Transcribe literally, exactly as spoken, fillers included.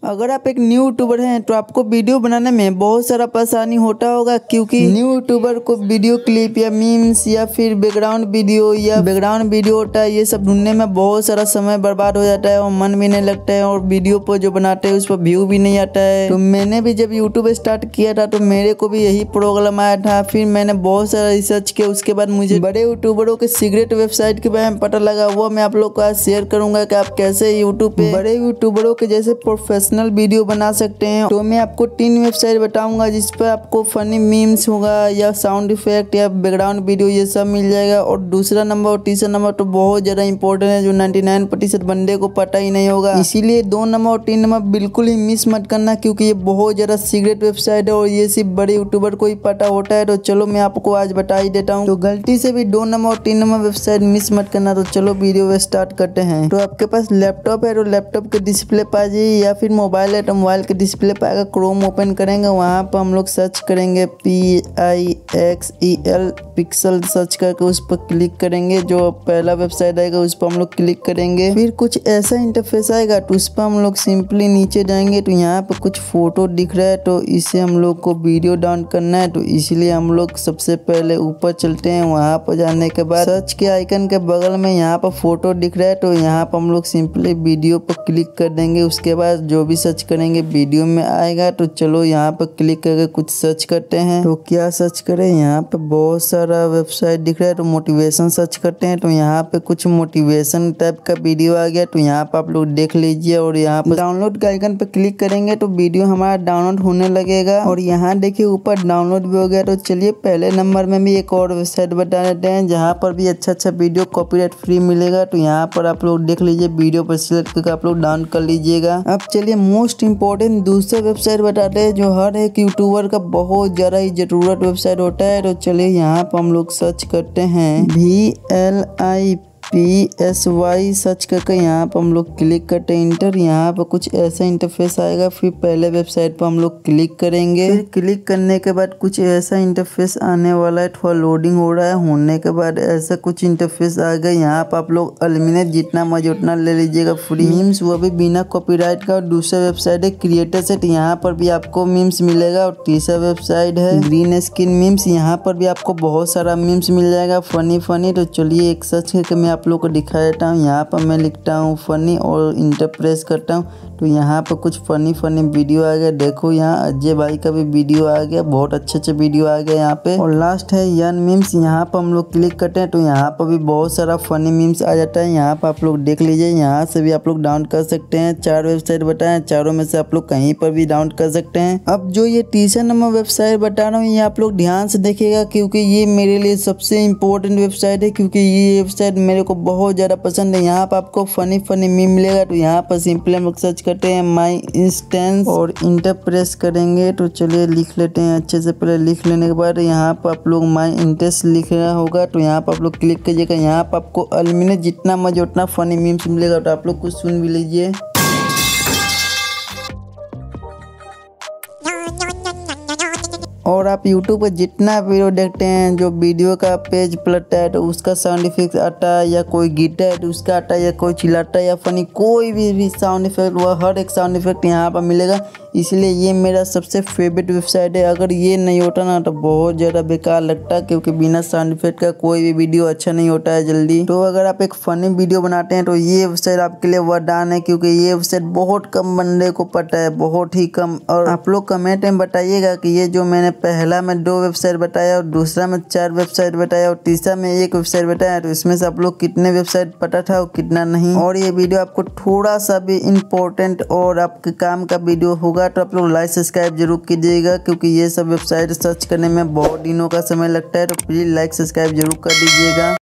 अगर आप एक न्यू यूट्यूबर हैं तो आपको वीडियो बनाने में बहुत सारा परेशानी होता होगा, क्योंकि न्यू यूट्यूबर को वीडियो क्लिप या मीम्स या फिर बैकग्राउंड वीडियो या बैकग्राउंड वीडियो होता है, ये सब ढूंढने में बहुत सारा समय बर्बाद हो जाता है और मन भी नहीं लगता है और वीडियो पर जो बनाते हैं उस पर व्यू भी नहीं आता है। तो मैंने भी जब यूट्यूब स्टार्ट किया था तो मेरे को भी यही प्रॉब्लम आया था। फिर मैंने बहुत सारा रिसर्च किया, उसके बाद मुझे बड़े यूट्यूबरों के सीक्रेट वेबसाइट के बारे में पता लगा। वो मैं आप लोग को आज शेयर करूंगा कि आप कैसे यूट्यूब पे बड़े यूट्यूबरों के जैसे प्रोफेशनल वीडियो बना सकते हैं। तो मैं आपको तीन वेबसाइट बताऊंगा जिस पर आपको फनी मीम्स होगा या साउंड इफेक्ट या बैकग्राउंड वीडियो ये सब मिल जाएगा। और दूसरा नंबर और तीसरा नंबर तो बहुत ज़्यादा इंपॉर्टेंट है, जो निन्यानवे प्रतिशत बंदे को पता ही नहीं होगा। इसीलिए दो नंबर और तीन नंबर बिल्कुल ही मिस मत करना, क्योंकि ये बहुत ज़्यादा सीक्रेट वेबसाइट है और ये सिर्फ बड़े यूट्यूबर को ही पता होता है। तो चलो मैं आपको आज बता ही देता हूँ। तो गलती से भी दो नंबर और तीन नंबर वेबसाइट मिस मत करना। तो चलो वीडियो स्टार्ट करते हैं। तो आपके पास लैपटॉप है तो लैपटॉप के डिस्प्ले पर आ जाइए, या फिर मोबाइल है तो मोबाइल के डिस्प्ले पर आएगा। क्रोम ओपन करेंगे, वहाँ पर हम लोग सर्च करेंगे P I X E L pixel search करके उस पर क्लिक करेंगे। जो पहला वेबसाइट आएगा उस पर हम लोग क्लिक करेंगे। फिर कुछ ऐसा इंटरफेस आएगा तो उस पर हम लोग सिंपली नीचे जाएंगे। तो यहाँ पर कुछ फोटो दिख रहा है, तो इसे हम लोग को वीडियो डाउन करना है। तो इसलिए हम लोग सबसे पहले ऊपर चलते हैं। वहाँ पर जाने के बाद सर्च के आइकन के बगल में यहाँ पर फोटो दिख रहा है, तो यहाँ पर हम लोग सिंपली वीडियो पर क्लिक कर देंगे। उसके बाद जो भी सर्च करेंगे वीडियो में आएगा। तो चलो यहाँ पर क्लिक करके कुछ सर्च करते हैं। तो क्या सर्च करें, यहाँ पे बहुत सारा वेबसाइट दिख रहा है। तो मोटिवेशन सर्च करते हैं, तो यहाँ पे कुछ मोटिवेशन टाइप का वीडियो आ गया। तो यहाँ पर आप लोग देख लीजिए और यहाँ पर डाउनलोड के आइकन पे क्लिक करेंगे तो वीडियो हमारा डाउनलोड होने लगेगा। और यहाँ देखिए ऊपर डाउनलोड भी हो गया। तो चलिए पहले नंबर में भी एक और वेबसाइट बता देते हैं जहाँ पर भी अच्छा अच्छा वीडियो कॉपीराइट फ्री मिलेगा। तो यहाँ पर आप लोग देख लीजिए, वीडियो पर सिलेक्ट करके आप लोग डाउन कर लीजिएगा। अब चलिए मोस्ट इंपॉर्टेंट दूसरा वेबसाइट बताते हैं जो हर एक यूट्यूबर का बहुत ज़्यादा ही जरूरत वेबसाइट होता है। तो चलिए यहाँ पर हम लोग सर्च करते हैं V L I P S Y search करके यहाँ पर हम लोग क्लिक करते हैं इंटर। यहाँ पर कुछ ऐसा इंटरफेस आएगा। फिर पहले वेबसाइट पर हम लोग क्लिक करेंगे। फिर क्लिक करने के बाद कुछ ऐसा इंटरफेस आने वाला है, थोड़ा लोडिंग हो रहा है। होने के बाद ऐसा कुछ इंटरफेस आ गया। यहाँ पर आप लोग अनलिमिटेड जितना मर्जी उतना ले लीजिएगा फ्री मीम्स, वो भी बिना कॉपीराइट का। और दूसरा वेबसाइट है क्रिएटर सेट, यहाँ पर भी आपको मीम्स मिलेगा। और तीसरा वेबसाइट है ग्रीन स्क्रीन मीम्स, यहाँ पर भी आपको बहुत सारा मीम्स मिल जाएगा फनी फनी। तो चलिए एक सर्च करके मैं आप लोग को दिखा देता हूँ। यहाँ पर मैं लिखता हूँ फनी और इंटर प्रेस करता हूँ, तो यहाँ पर कुछ फनी फनी वीडियो आ गया। देखो यहाँ अजय भाई का भी वीडियो आ गया, बहुत अच्छे अच्छे वीडियो आ गया यहाँ पे। और लास्ट है यन मीम्स, यहाँ पर हम लोग क्लिक करते हैं तो यहाँ पर भी बहुत सारा फनी मीम्स आ जाता है। यहाँ पर आप लोग देख लीजिए, यहाँ से भी आप लोग डाउन कर सकते हैं। चार वेबसाइट बताए, चारों में से आप लोग कहीं पर भी डाउन कर सकते हैं। अब जो ये तीसरा नंबर वेबसाइट बता रहा हूँ ये आप लोग ध्यान से देखिएगा, क्योंकि ये मेरे लिए सबसे इम्पोर्टेंट वेबसाइट है, क्योंकि ये वेबसाइट मेरे को बहुत ज़्यादा पसंद है। यहाँ पर आपको फनी फनी मीम मिलेगा। तो यहाँ पर सिंपली हम लोग सर्च करते हैं माई इंस्टेंस और इंटर प्रेस करेंगे। तो चलिए लिख लेते हैं अच्छे से। पहले लिख लेने के बाद यहाँ पर आप लोग माई इंटरेस्ट लिखना होगा। तो यहाँ पर आप लोग क्लिक कीजिएगा। यहाँ पर आपको अनलिमिटेड जितना मर्जी उतना फनी मीम्स मिलेगा। तो आप लोग कुछ सुन भी लीजिए। और आप यूट्यूब पर जितना वीडियो देखते हैं, जो वीडियो का पेज पलटता है तो उसका साउंड इफेक्ट आता है, या कोई गिरता है तो उसका आता है, या कोई चिल्लाता है या फनी कोई भी, भी साउंड इफेक्ट, वह हर एक साउंड इफेक्ट यहाँ पर मिलेगा। इसलिए ये मेरा सबसे फेवरेट वेबसाइट है। अगर ये नहीं होता ना तो बहुत ज़्यादा बेकार लगता है, क्योंकि बिना साउंड इफेक्ट का कोई भी वीडियो अच्छा नहीं होता है जल्दी। तो अगर आप एक फनी वीडियो बनाते हैं तो ये वेबसाइट आपके लिए वरदान है, क्योंकि ये वेबसाइट बहुत कम बंदे को पता है, बहुत ही कम। और आप लोग कमेंट में बताइएगा कि ये जो मैंने पहला में दो वेबसाइट बताया और दूसरा में चार वेबसाइट बताया और तीसरा में एक वेबसाइट बताया, तो इसमें से आप लोग कितने वेबसाइट पता था और कितना नहीं। और ये वीडियो आपको थोड़ा सा भी इम्पोर्टेंट और आपके काम का वीडियो होगा तो आप लोग लाइक सब्सक्राइब जरूर कीजिएगा, क्योंकि ये सब वेबसाइट सर्च करने में बहुत दिनों का समय लगता है। तो प्लीज लाइक सब्सक्राइब जरूर कर दीजिएगा।